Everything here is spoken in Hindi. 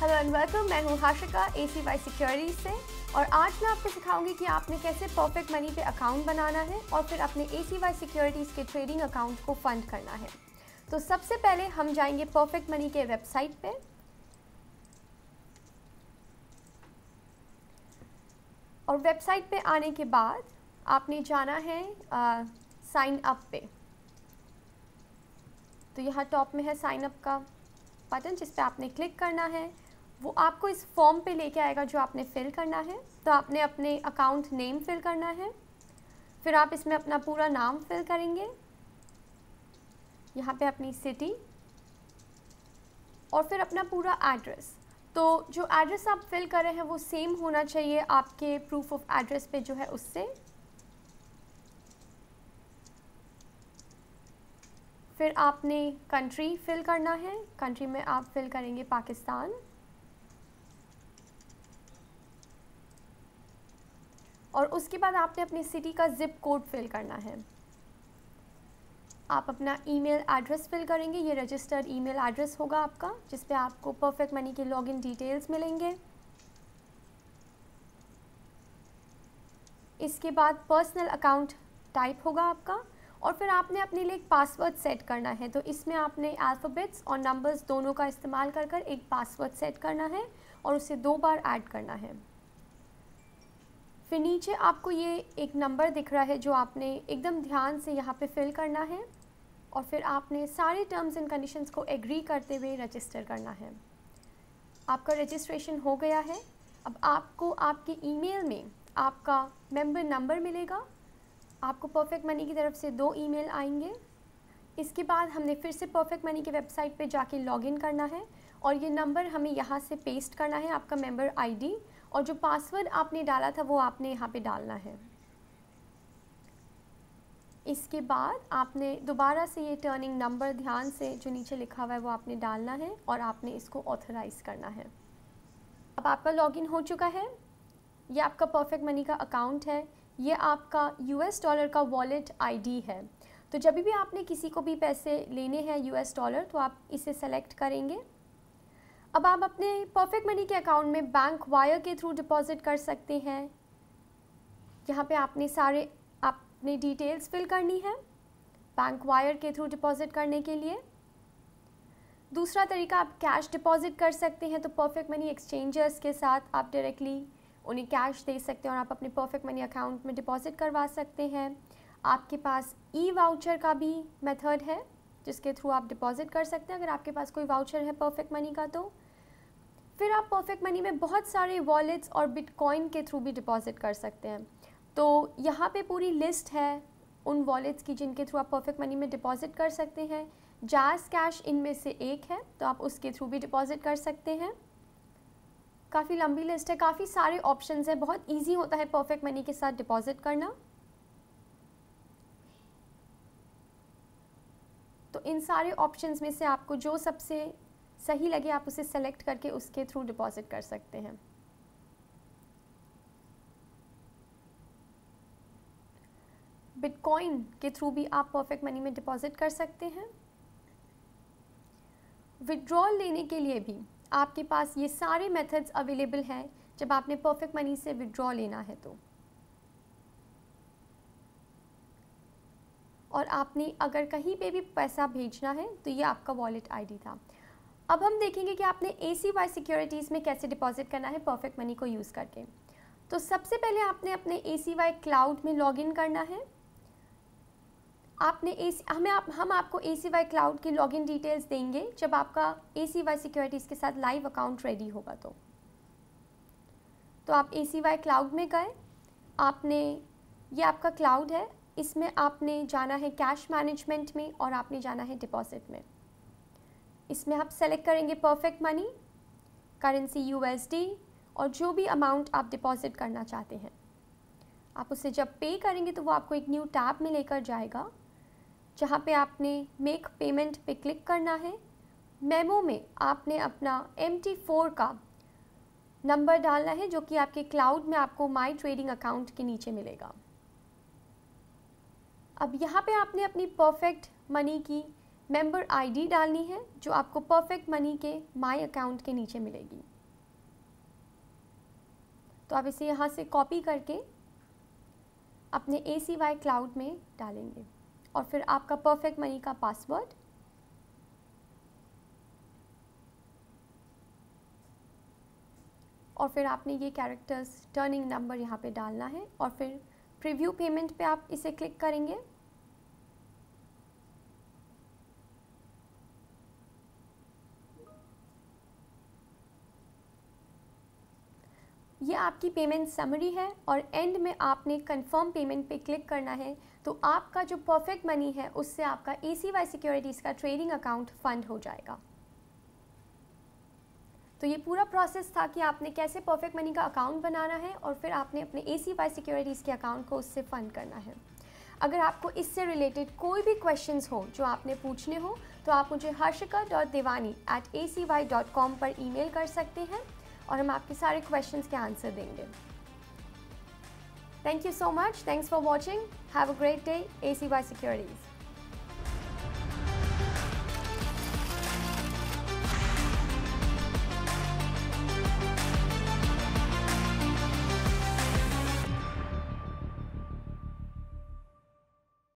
हेलो एंड वेलकम, मैं हूँ हाशिका ACY सिक्योरिटीज से और आज मैं आपको सिखाऊंगी कि आपने कैसे परफेक्ट मनी पे अकाउंट बनाना है और फिर अपने ACY सिक्योरिटीज के ट्रेडिंग अकाउंट को फंड करना है। तो सबसे पहले हम जाएंगे परफेक्ट मनी के वेबसाइट पे और वेबसाइट पे आने के बाद आपने जाना है साइन अप पे। तो यहाँ टॉप में है साइन अप का बटन जिस पे आपने क्लिक करना है। वो आपको इस फॉर्म पे लेके आएगा जो आपने फिल करना है। तो आपने अपने अकाउंट नेम फिल करना है, फिर आप इसमें अपना पूरा नाम फिल करेंगे, यहाँ पे अपनी सिटी और फिर अपना पूरा एड्रेस। तो जो एड्रेस आप फिल कर रहे हैं वो सेम होना चाहिए आपके प्रूफ ऑफ एड्रेस पे जो है उससे। फिर आपने कंट्री फिल करना है, कंट्री में आप फिल करेंगे पाकिस्तान। और उसके बाद आपने अपनी सिटी का ज़िप कोड फिल करना है। आप अपना ईमेल एड्रेस फिल करेंगे, ये रजिस्टर्ड ईमेल एड्रेस होगा आपका जिस पे आपको परफेक्ट मनी के लॉगिन डिटेल्स मिलेंगे। इसके बाद पर्सनल अकाउंट टाइप होगा आपका और फिर आपने अपने लिए एक पासवर्ड सेट करना है। तो इसमें आपने अल्फ़ाबेट्स और नंबर्स दोनों का इस्तेमाल कर कर एक पासवर्ड सेट करना है और उसे 2 बार ऐड करना है। फिर नीचे आपको ये एक नंबर दिख रहा है जो आपने एकदम ध्यान से यहाँ पे फिल करना है और फिर आपने सारे टर्म्स एंड कंडीशंस को एग्री करते हुए रजिस्टर करना है। आपका रजिस्ट्रेशन हो गया है। अब आपको आपके ईमेल में आपका मेंबर नंबर मिलेगा। आपको परफेक्ट मनी की तरफ से 2 ईमेल आएंगे। इसके बाद हमने फिर से परफेक्ट मनी के वेबसाइट पे जाके लॉगिन करना है और ये नंबर हमें यहाँ से पेस्ट करना है, आपका मेंबर आईडी, और जो पासवर्ड आपने डाला था वो आपने यहाँ पे डालना है। इसके बाद आपने दोबारा से ये टर्निंग नंबर ध्यान से जो नीचे लिखा हुआ है वो आपने डालना है और आपने इसको ऑथराइज़ करना है। अब आपका लॉगिन हो चुका है। ये आपका परफेक्ट मनी का अकाउंट है। ये आपका US डॉलर का वॉलेट ID है। तो जब भी आपने किसी को भी पैसे लेने हैं US डॉलर तो आप इसे सेलेक्ट करेंगे। अब आप अपने परफेक्ट मनी के अकाउंट में बैंक वायर के थ्रू डिपॉजिट कर सकते हैं। यहाँ पे आपने डिटेल्स फिल करनी है बैंक वायर के थ्रू डिपॉजिट करने के लिए। दूसरा तरीका, आप कैश डिपॉजिट कर सकते हैं। तो परफेक्ट मनी एक्सचेंजर्स के साथ आप डायरेक्टली उन्हें कैश दे सकते हैं और आप अपने परफेक्ट मनी अकाउंट में डिपॉजिट करवा सकते हैं। आपके पास वाउचर का भी मेथड है जिसके थ्रू आप डिपॉजिट कर सकते हैं अगर आपके पास कोई वाउचर है परफेक्ट मनी का। तो फिर आप परफेक्ट मनी में बहुत सारे वॉलेट्स और बिटकॉइन के थ्रू भी डिपॉजिट कर सकते हैं। तो यहाँ पे पूरी लिस्ट है उन वॉलेट्स की जिनके थ्रू आप परफेक्ट मनी में डिपॉजिट कर सकते हैं। जैज़ कैश इनमें से एक है तो आप उसके थ्रू भी डिपॉजिट कर सकते हैं। काफ़ी लंबी लिस्ट है, काफ़ी सारे ऑप्शंस हैं, बहुत इजी होता है परफेक्ट मनी के साथ डिपॉजिट करना। तो इन सारे ऑप्शंस में से आपको जो सबसे सही लगे आप उसे सेलेक्ट करके उसके थ्रू डिपॉजिट कर सकते हैं। बिटकॉइन के थ्रू भी आप परफेक्ट मनी में डिपॉजिट कर सकते हैं। विड्रॉल लेने के लिए भी आपके पास ये सारे मेथड्स अवेलेबल हैं जब आपने परफेक्ट मनी से विड्रॉ लेना है तो। और आपने अगर कहीं पे भी पैसा भेजना है तो ये आपका वॉलेट ID था। अब हम देखेंगे कि आपने ACY सिक्योरिटीज़ में कैसे डिपॉजिट करना है परफेक्ट मनी को यूज़ करके। तो सबसे पहले आपने अपने ACY क्लाउड में लॉगिन करना है। हम आपको ACY क्लाउड की लॉगिन डिटेल्स देंगे जब आपका ACY सिक्योरिटीज़ के साथ लाइव अकाउंट रेडी होगा। तो आप ACY क्लाउड में गए, ये आपका क्लाउड है, इसमें आपने जाना है कैश मैनेजमेंट में और आपने जाना है डिपॉजिट में। इसमें आप सेलेक्ट करेंगे परफेक्ट मनी, करेंसी USD और जो भी अमाउंट आप डिपॉजिट करना चाहते हैं। आप उसे जब पे करेंगे तो वो आपको एक न्यू टैब में लेकर जाएगा जहाँ पे आपने मेक पेमेंट पे क्लिक करना है। मेमो में आपने अपना MT4 का नंबर डालना है जो कि आपके क्लाउड में आपको माई ट्रेडिंग अकाउंट के नीचे मिलेगा। अब यहाँ पे आपने अपनी परफेक्ट मनी की मेंबर ID डालनी है जो आपको परफेक्ट मनी के माई अकाउंट के नीचे मिलेगी। तो आप इसे यहाँ से कॉपी करके अपने ACY क्लाउड में डालेंगे और फिर आपका परफेक्ट मनी का पासवर्ड और फिर आपने ये कैरेक्टर्स टर्निंग नंबर यहाँ पे डालना है और फिर प्रीव्यू पेमेंट पे आप इसे क्लिक करेंगे। ये आपकी पेमेंट समरी है और एंड में आपने कंफर्म पेमेंट पे क्लिक करना है, तो आपका जो परफेक्ट मनी है उससे आपका ACY सिक्योरिटीज़ का ट्रेडिंग अकाउंट फंड हो जाएगा। तो ये पूरा प्रोसेस था कि आपने कैसे परफेक्ट मनी का अकाउंट बनाना है और फिर आपने अपने ACY सिक्योरिटीज़ के अकाउंट को उससे फंड करना है। अगर आपको इससे रिलेटेड कोई भी क्वेश्चंस हो जो आपने पूछने हो तो आप मुझे harshika.devani@acy.com पर ईमेल कर सकते हैं और हम आपके सारे क्वेश्चंस के आंसर देंगे। Thank you so much, thanks for watching, have a great day. ACY securities.